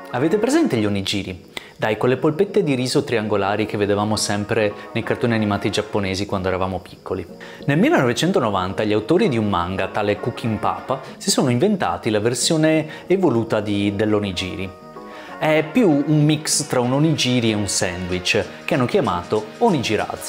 Avete presente gli onigiri? Dai, quelle polpette di riso triangolari che vedevamo sempre nei cartoni animati giapponesi quando eravamo piccoli. Nel 1990 gli autori di un manga, tale Cooking Papa, si sono inventati la versione evoluta dell'onigiri. È più un mix tra un onigiri e un sandwich, che hanno chiamato Onigirazu.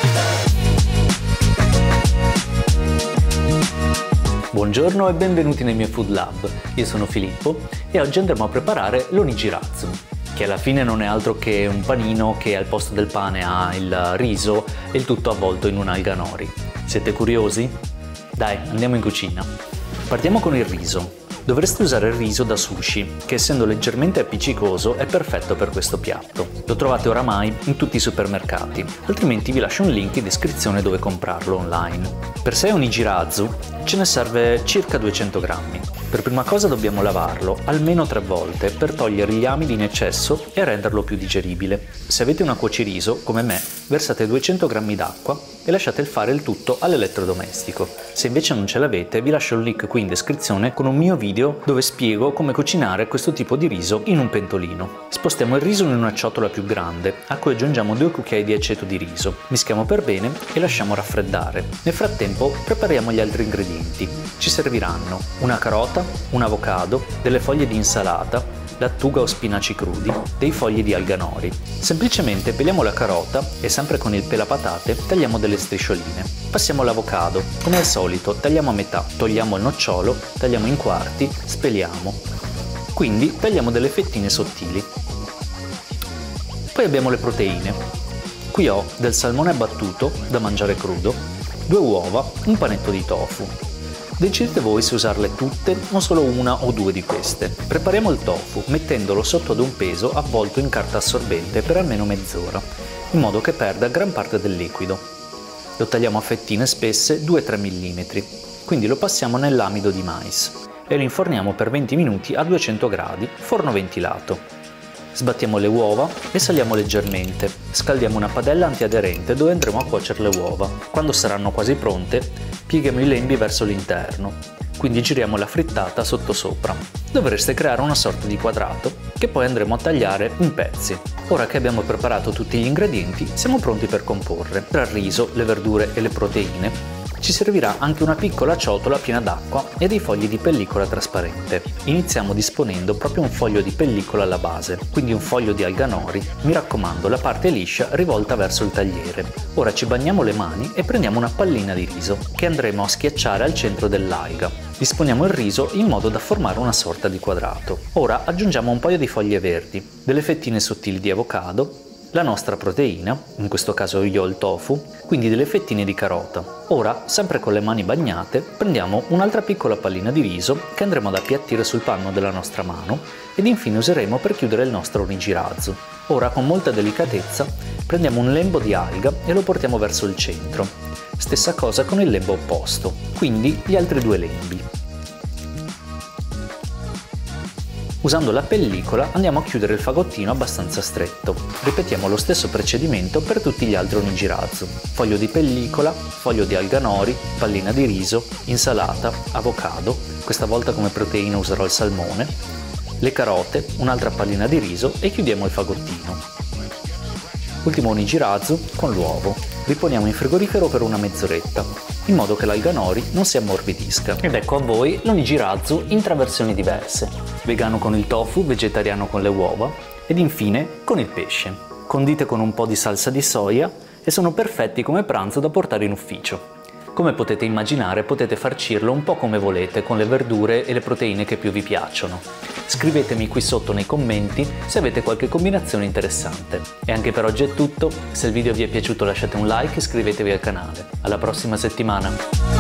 Buongiorno e benvenuti nel mio Food Lab. Io sono Filippo e oggi andremo a preparare l'onigirazu, che alla fine non è altro che un panino che al posto del pane ha il riso e il tutto avvolto in un'alga nori. Siete curiosi? Dai, andiamo in cucina. Partiamo con il riso. Dovreste usare il riso da sushi, che essendo leggermente appiccicoso è perfetto per questo piatto. Lo trovate oramai in tutti i supermercati, altrimenti vi lascio un link in descrizione dove comprarlo online. Per 6 onigirazu ce ne serve circa 200 grammi. Per prima cosa dobbiamo lavarlo almeno 3 volte per togliere gli amidi in eccesso e renderlo più digeribile. Se avete una cuociriso, come me, versate 200 grammi d'acqua e lasciate fare il tutto all'elettrodomestico. Se invece non ce l'avete, vi lascio il link qui in descrizione con un mio video dove spiego come cucinare questo tipo di riso in un pentolino. Spostiamo il riso in una ciotola più grande, a cui aggiungiamo 2 cucchiai di aceto di riso, mischiamo per bene e lasciamo raffreddare. Nel frattempo prepariamo gli altri ingredienti. Ci serviranno una carota, un avocado, delle foglie di insalata, lattuga o spinaci crudi, dei fogli di alga nori. Semplicemente peliamo la carota e sempre con il pelapatate tagliamo delle striscioline. Passiamo all'avocado. Come al solito tagliamo a metà, togliamo il nocciolo, tagliamo in quarti, speliamo. Quindi tagliamo delle fettine sottili. Poi abbiamo le proteine. Qui ho del salmone abbattuto da mangiare crudo, 2 uova, un panetto di tofu. Decidete voi se usarle tutte o solo una o 2 di queste. Prepariamo il tofu mettendolo sotto ad un peso avvolto in carta assorbente per almeno mezz'ora, in modo che perda gran parte del liquido. Lo tagliamo a fettine spesse 2-3 mm, quindi lo passiamo nell'amido di mais e lo inforniamo per 20 minuti a 200 gradi, forno ventilato. Sbattiamo le uova e saliamo leggermente. Scaldiamo una padella antiaderente dove andremo a cuocere le uova. Quando saranno quasi pronte, pieghiamo i lembi verso l'interno, quindi giriamo la frittata sottosopra. Dovreste creare una sorta di quadrato che poi andremo a tagliare in pezzi. Ora che abbiamo preparato tutti gli ingredienti, siamo pronti per comporre. Tra il riso, le verdure e le proteine ci servirà anche una piccola ciotola piena d'acqua e dei fogli di pellicola trasparente. Iniziamo disponendo proprio un foglio di pellicola alla base, quindi un foglio di alga nori, mi raccomando la parte liscia rivolta verso il tagliere. Ora ci bagniamo le mani e prendiamo una pallina di riso che andremo a schiacciare al centro dell'alga. Disponiamo il riso in modo da formare una sorta di quadrato. Ora aggiungiamo un paio di foglie verdi, delle fettine sottili di avocado, la nostra proteina, in questo caso io ho il tofu, quindi delle fettine di carota. Ora, sempre con le mani bagnate, prendiamo un'altra piccola pallina di riso che andremo ad appiattire sul panno della nostra mano ed infine useremo per chiudere il nostro onigirazu. Ora, con molta delicatezza, prendiamo un lembo di alga e lo portiamo verso il centro. Stessa cosa con il lembo opposto, quindi gli altri 2 lembi. Usando la pellicola andiamo a chiudere il fagottino abbastanza stretto. Ripetiamo lo stesso procedimento per tutti gli altri onigirazu. Foglio di pellicola, foglio di alga nori, pallina di riso, insalata, avocado, questa volta come proteina userò il salmone, le carote, un'altra pallina di riso e chiudiamo il fagottino. Ultimo onigirazu con l'uovo. Riponiamo in frigorifero per una mezz'oretta, in modo che l'alga nori non si ammorbidisca. Ed ecco a voi l'onigirazu in 3 versioni diverse: vegano con il tofu, vegetariano con le uova ed infine con il pesce. Condite con un po' di salsa di soia e sono perfetti come pranzo da portare in ufficio. Come potete immaginare, potete farcirlo un po' come volete, con le verdure e le proteine che più vi piacciono. Scrivetemi qui sotto nei commenti se avete qualche combinazione interessante. E anche per oggi è tutto. Se il video vi è piaciuto lasciate un like e iscrivetevi al canale. Alla prossima settimana!